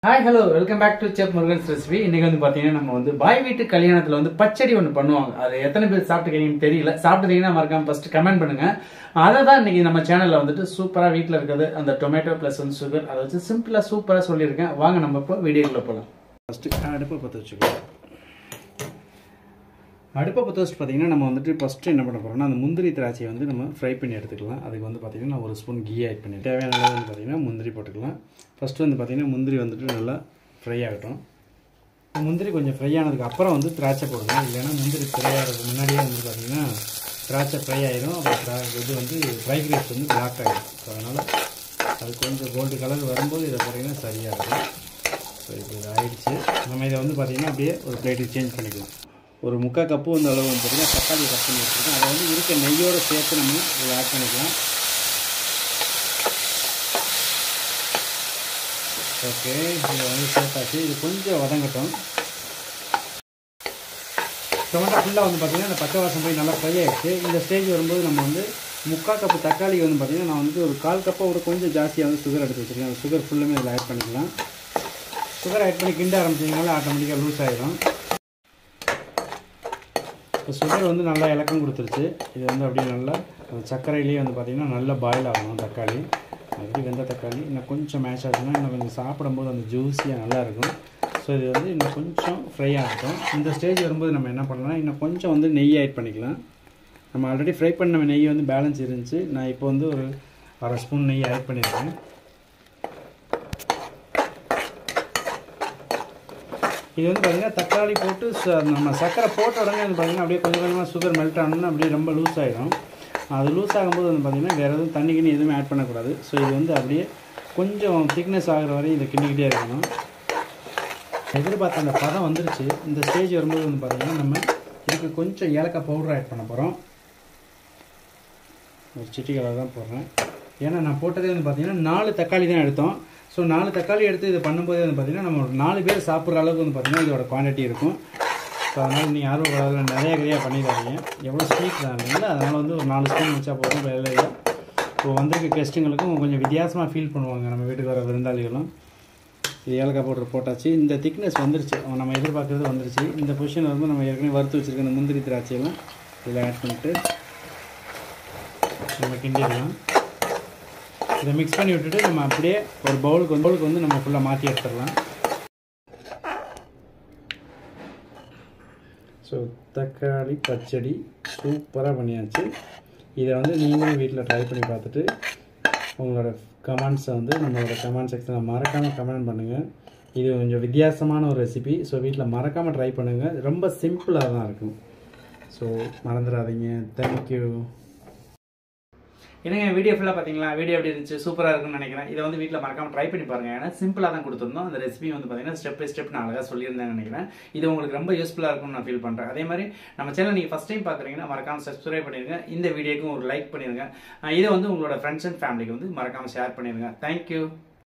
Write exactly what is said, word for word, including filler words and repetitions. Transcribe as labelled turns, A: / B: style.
A: Hi, hello, welcome back to Chef Murugan's Recipe. இன்னைக்கு வந்து பாத்தீங்கன்னா நம்ம வந்து பாய் வீட்டு கல்யாணத்துல வந்து பச்சடி ஒன்னு பண்ணுவாங்க. அது எத்தனை பேர் சாப்பிட்டுருக்கீங்கன்னு தெரியல. சாப்பிட்டுட்டீங்கன்னா மறக்காம ஃபர்ஸ்ட் கமெண்ட் பண்ணுங்க. அதை தான் இன்னைக்கு நம்ம சேனல்ல வந்துட்டு சூப்பரா வீட்ல இருக்குது அந்த டொமேட்டோ பிளஸ் வந்து சுகர் அதை வச்சு சிம்பிளா சூப்பரா சொல்லியிருக்கேன். வாங்க நம்ம இப்போ வீடியோக்குள்ள போலாம். ஃபர்ஸ்ட் அடுப்பை பற்ற வச்சுக்கலாம். அடுப்பை பற்ற வச்சுட்டு பார்த்தீங்கன்னா நம்ம வந்துட்டு ஃபஸ்ட்டு என்ன பண்ண போகிறோம்னா அந்த முந்திரி திராட்சையை வந்து நம்ம ஃப்ரை பண்ணி எடுத்துக்கலாம். அதுக்கு வந்து பார்த்திங்கன்னா நான் ஒரு ஸ்பூன் கீ ஆட் பண்ணி தேவையான அளவு வந்து பார்த்திங்கன்னா முந்திரி போட்டுக்கலாம். ஃபஸ்ட்டு வந்து பார்த்திங்கன்னா முந்திரி வந்துட்டு நல்லா ஃப்ரை ஆகட்டும். முந்திரி கொஞ்சம் ஃப்ரை ஆனதுக்கு அப்புறம் வந்து திராட்சை போடுங்க. இல்லைன்னா முந்திரி ஃப்ரை ஆகிறதுக்கு முன்னாடியே வந்து பார்த்திங்கன்னா திராட்சை ஃப்ரை ஆகிடும். அப்புறம் இது வந்து ஃப்ரை கிரேப்ஸ் வந்து பிளாக் ஆகிடும். ஸோ அதனால் அது கொஞ்சம் கோல்டு கலர் வரும்போது இதை போட்டிங்கன்னா சரியாக இருக்கும். ஸோ இப்போ இது ஆகிடுச்சு. நம்ம இதை வந்து பார்த்திங்கன்னா அப்படியே ஒரு பிளேட்டுக்கு சேஞ்ச் பண்ணிக்கலாம். ஒரு முக்கால் கப்பு வந்து அளவு வந்து பார்த்திங்கன்னா தக்காளி கட் பண்ணி வச்சுருக்கோம். அதை வந்து இருக்க நெய்யோடு சேர்த்து நம்ம இதில் ஆட் பண்ணிக்கலாம். ஓகே, இதை வந்து சேர்த்தாச்சு. இது கொஞ்சம் வதங்கட்டும். டொமேட்டோ ஃபுல்லாக வந்து பார்த்திங்கன்னா இந்த பச்சை வாசம் போய் நல்லா ஃப்ரை ஆகிடுச்சு. இந்த ஸ்டேஜ் வரும்போது நம்ம வந்து முக்கால் கப்பு தக்காளி வந்து பார்த்திங்கன்னா நான் வந்து ஒரு கால் கப்பை ஒரு கொஞ்சம் ஜாஸ்தியாக வந்து சுகர் எடுத்து வச்சுருக்கேன். அந்த சுகர் ஃபுல்லுமே இதில் ஆட் பண்ணிக்கலாம். சுகர் ஆட் பண்ணி கிண்ட ஆரம்பிச்சிங்கனால ஆட்டோமேட்டிக்காக லூஸ் ஆகிடும். இப்போ சுகர் வந்து நல்லா இலக்கம் கொடுத்துருச்சு. இது வந்து அப்படியே நல்லா சர்க்கரையிலேயே வந்து பார்த்திங்கன்னா நல்லா பாயில் ஆகணும் தக்காளி. அப்படி வெந்த தக்காளி இன்னும் கொஞ்சம் மேஷ் ஆச்சுன்னா இன்னும் கொஞ்சம் சாப்பிடும்போது அந்த ஜூஸியாக நல்லாயிருக்கும். ஸோ இது வந்து இன்னும் கொஞ்சம் ஃப்ரை ஆகட்டும். இந்த ஸ்டேஜ் வரும்போது நம்ம என்ன பண்ணலாம், இன்னும் கொஞ்சம் வந்து நெய் ஆட் பண்ணிக்கலாம். நம்ம ஆல்ரெடி ஃப்ரை பண்ண நெய் வந்து பேலன்ஸ் இருந்துச்சு. நான் இப்போ வந்து ஒரு அரை ஸ்பூன் நெய் ஆட் பண்ணியிருக்கேன். இது வந்து பார்த்திங்கன்னா தக்காளி போட்டு நம்ம சர்க்கரை போட்ட உடனே வந்து பார்த்திங்கன்னா அப்படியே கொஞ்சம் கொஞ்சமாக சுகர் மெல்ட் ஆகணும்னா அப்படியே ரொம்ப லூஸ் ஆகிடும். அது லூஸ் ஆகும்போது வந்து பார்த்திங்கன்னா வேறு எதுவும் தண்ணி கிண்ணி எதுவுமே ஆட் பண்ணக்கூடாது. ஸோ இது வந்து அப்படியே கொஞ்சம் திக்னஸ் ஆகிற வரையும் இதை கிண்டிக்கிட்டே இருக்கணும். எதிர்பார்த்த அந்த பதம் வந்துருச்சு. இந்த ஸ்டேஜ் வரும்போது வந்து பார்த்திங்கன்னா நம்ம இதுக்கு கொஞ்சம் ஏலக்காய் பவுடர் ஆட் பண்ண போகிறோம். ஒரு சிட்டி கலர் தான் போடுறேன். ஏன்னா நான் போட்டதே வந்து பார்த்திங்கன்னா நாலு தக்காளி தான் எடுத்தோம். ஸோ நாலு தக்காளி எடுத்து இது பண்ணும்போது வந்து பார்த்திங்கன்னா நம்ம ஒரு நாலு பேர் சாப்பிட்ற அளவுக்கு வந்து பார்த்திங்கன்னா இதோட குவான்டிட்டி இருக்கும். ஸோ அதனால் நீங்கள் ஆர்வம் கலரில் நிறைய நிறையா பண்ணிடாதீங்க. எவ்வளோ ஸ்வீட் தான் இல்லை, அதனால் வந்து ஒரு நாலு ஸ்பூன் வச்சா போதும். வேலையில் இப்போ வந்திருக்க கெஸ்ட்டுங்களுக்கும் கொஞ்சம் வித்தியாசமாக ஃபீல் பண்ணுவாங்க நம்ம வீட்டுக்கு வர விருந்தாளிகளும். இது ஏலக்காய் பவுடர் போட்டாச்சு. இந்த திக்னஸ் வந்துருச்சு, நம்ம எதிர்பார்க்குறது வந்துருச்சு. இந்த பொசிஷன் வந்து நம்ம ஏற்கனவே வறுத்து வச்சுருக்க இந்த முந்திரி திராட்சையெல்லாம் இதில் ஆட் பண்ணிட்டு நம்ம கிண்டிடலாம். இதை மிக்ஸ் பண்ணி விட்டுட்டு நம்ம அப்படியே ஒரு பவுலுக்கு வந்து பவுலுக்கு வந்து நம்ம ஃபுல்லாக மாற்றி எடுத்துடலாம். ஸோ தக்காளி பச்சடி சூப்பராக பண்ணியாச்சு. இதை வந்து நீங்களும் வீட்டில் ட்ரை பண்ணி பார்த்துட்டு உங்களோட கமெண்ட்ஸை வந்து நம்மளோட கமெண்ட் செக்ஷனில் மறக்காமல் கமெண்ட் பண்ணுங்கள். இது கொஞ்சம் வித்தியாசமான ஒரு ரெசிபி. ஸோ வீட்டில் மறக்காமல் ட்ரை பண்ணுங்கள். ரொம்ப சிம்பிளாக தான் இருக்கும். ஸோ மறந்துடாதீங்க. தேங்க்யூ. என்னங்க வீடியோ ஃபுல்லாக பார்த்தீங்களா? வீடியோ எப்படி இருந்துச்சு? சூப்பராக இருக்குன்னு நினைக்கிறேன். இதை வந்து வீட்டில் மறக்காமல் ட்ரை பண்ணி பாருங்கள். ஏன்னா சிம்பிளாக தான் கொடுத்துருந்தோம். அந்த ரெசிபி வந்து பார்த்தீங்கன்னா ஸ்டெப் பை ஸ்டெப் நான் அழகாக சொல்லியிருந்தேன்னு நினைக்கிறேன். இது உங்களுக்கு ரொம்ப யூஸ்ஃபுல்லாக இருக்கும்னு நான் ஃபீல் பண்ணுறேன். அதே மாதிரி நம்ம சேனல் நீங்கள் ஃபஸ்ட் டைம் பார்க்குறீங்கன்னா மறக்காமல் சப்ஸ்கிரைப் பண்ணிடுங்க. இந்த வீடியோக்கும் ஒரு லைக் பண்ணிடுங்க. இதை வந்து உங்களோட ஃப்ரெண்ட்ஸ் அண்ட் ஃபேமிலிக்கு வந்து மறக்காமல் ஷேர் பண்ணிடுங்க. தேங்க்யூ.